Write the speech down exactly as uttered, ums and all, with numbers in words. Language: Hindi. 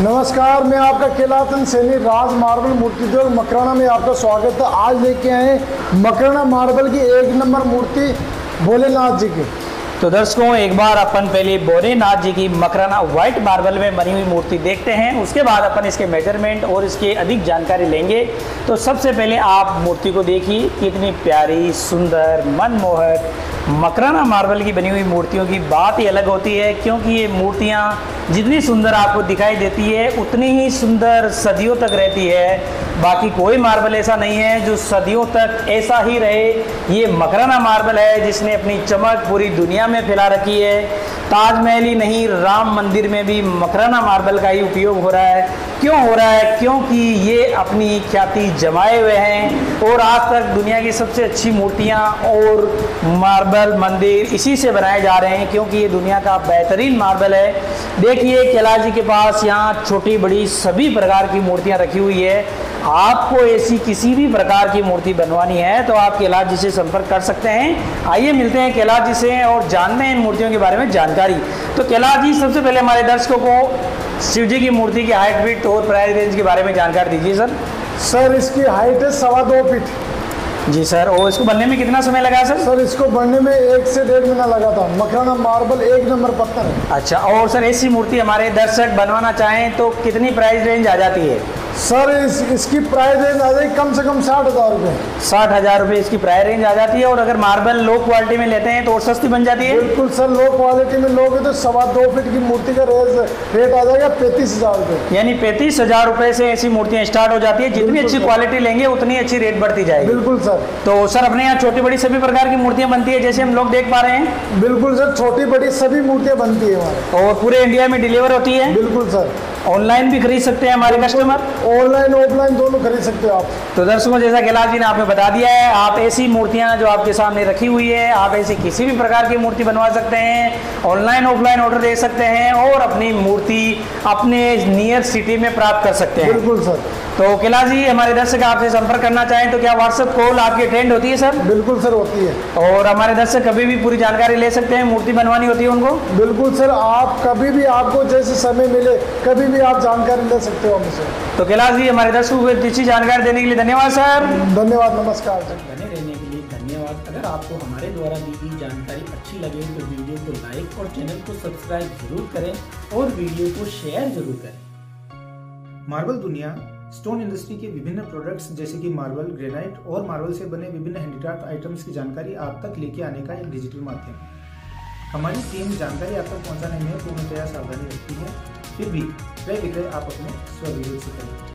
नमस्कार, मैं आपका केलाचंद सैनी राज मार्बल मूर्ति उद्योग मकराना में आपका स्वागत है। आज लेके आए मकराना मार्बल की एक नंबर मूर्ति भोलेनाथ जी की। तो दर्शकों, एक बार अपन पहले भोलेनाथ जी की मकराना व्हाइट मार्बल में बनी हुई मूर्ति देखते हैं, उसके बाद अपन इसके मेजरमेंट और इसके अधिक जानकारी लेंगे। तो सबसे पहले आप मूर्ति को देखिए, कितनी प्यारी, सुंदर, मनमोहक मकराना मार्बल की बनी हुई मूर्तियों की बात ही अलग होती है, क्योंकि ये मूर्तियाँ जितनी सुंदर आपको दिखाई देती है उतनी ही सुंदर सदियों तक रहती है। बाकी कोई मार्बल ऐसा नहीं है जो सदियों तक ऐसा ही रहे। ये मकराना मार्बल है जिसने अपनी चमक पूरी दुनिया में फैला रखी है। ताजमहल ही नहीं, राम मंदिर में भी मकराना मार्बल का ही उपयोग हो रहा है। क्यों हो रहा है? क्योंकि ये अपनी ख्याति जमाए हुए हैं और आज तक दुनिया की सबसे अच्छी मूर्तियां और मार्बल मंदिर इसी से बनाए जा रहे हैं, क्योंकि ये दुनिया का बेहतरीन मार्बल है। देखिए, कैलाश जी के पास यहाँ छोटी बड़ी सभी प्रकार की मूर्तियां रखी हुई है। आपको ऐसी किसी भी प्रकार की मूर्ति बनवानी है तो आप कैलाश जी से संपर्क कर सकते हैं। आइए मिलते हैं कैलाश जी से और जानते हैं इन मूर्तियों के बारे में जानकारी। तो कैलाश जी, सबसे पहले हमारे दर्शकों को शिव जी की मूर्ति की हाइट, विड्थ और प्राइस रेंज के बारे में जानकारी दीजिए सर। सर, इसकी हाइट है सवा दो फीट। जी सर, और इसको बनने में कितना समय लगा सर? सर, इसको बनने में एक से डेढ़ महीना लगा था। मकराना मार्बल एक नंबर पत्थर है। अच्छा, और सर ऐसी मूर्ति हमारे दर्शक बनवाना चाहें तो कितनी प्राइस रेंज आ जाती है? सर, इस इसकी प्राइस रेंज आ जाएगी कम से कम साठ हज़ार रुपये। साठ हज़ार रुपये इसकी प्राइस रेंज आ जाती है। और अगर मार्बल लो क्वालिटी में लेते हैं तो और सस्ती बन जाती है? बिल्कुल सर, लो क्वालिटी में लोगे तो सवा दो फीट की मूर्ति का रेट आ जाएगा पैंतीस हज़ार रुपये। यानी पैंतीस हज़ार रुपये से ऐसी मूर्तियाँ स्टार्ट हो जाती है। जितनी अच्छी क्वालिटी लेंगे उतनी अच्छी रेट बढ़ती जाएगी। बिल्कुल सर। तो सर, अपने यहाँ छोटी बड़ी सभी प्रकार की मूर्तियाँ बनती है जैसे हम लोग देख पा रहे हैं? बिल्कुल सर, छोटी बड़ी सभी मूर्तियाँ बनती है हमारे। और पूरे इंडिया में डिलीवर होती है? बिल्कुल सर। ऑनलाइन भी खरीद सकते हैं हमारे कस्टमर? ऑनलाइन ऑफलाइन दोनों खरीद सकते हो आप। तो दर्शकों, जैसा कैलाश जी ने आपने बता दिया है, आप ऐसी मूर्तियां जो आपके सामने रखी हुई है, आप ऐसी किसी भी प्रकार की मूर्ति बनवा सकते हैं। ऑनलाइन ऑफलाइन ऑर्डर दे सकते हैं और अपनी मूर्ति अपने नियर सिटी में प्राप्त कर सकते हैं। बिल्कुल सर। तो कैलाश जी, हमारे दर्शक आपसे संपर्क करना चाहें तो क्या व्हाट्सएप कॉल आपकी अटेंड होती है सर? बिल्कुल सर, होती है। और हमारे दर्शक कभी भी पूरी जानकारी ले सकते हैं, मूर्ति बनवानी होती है उनको? बिल्कुल सर, आप कभी भी, आपको जैसे समय मिले कभी भी आप जानकारी ले सकते हो हमसे। तो कैलाश जी, हमारे दर्शकों को अच्छी जानकारी देने के लिए धन्यवाद सर। धन्यवाद, नमस्कार सर। बने रहने के लिए धन्यवाद। अगर आपको हमारे द्वारा दी गई जानकारी अच्छी लगे तो वीडियो को लाइक और चैनल को सब्सक्राइब जरूर करें और वीडियो को शेयर जरूर करें। मार्बल दुनिया स्टोन इंडस्ट्री के विभिन्न प्रोडक्ट्स जैसे कि मार्बल, ग्रेनाइट और मार्बल से बने विभिन्न हैंडीक्राफ्ट आइटम्स की जानकारी आप तक लेके आने का एक डिजिटल माध्यम है। हमारी टीम जानकारी आप तक पहुंचाने में पूर्णतया सावधानी रखती है, फिर भी क्रय विक्रय आप अपने स्वविवेक से करें।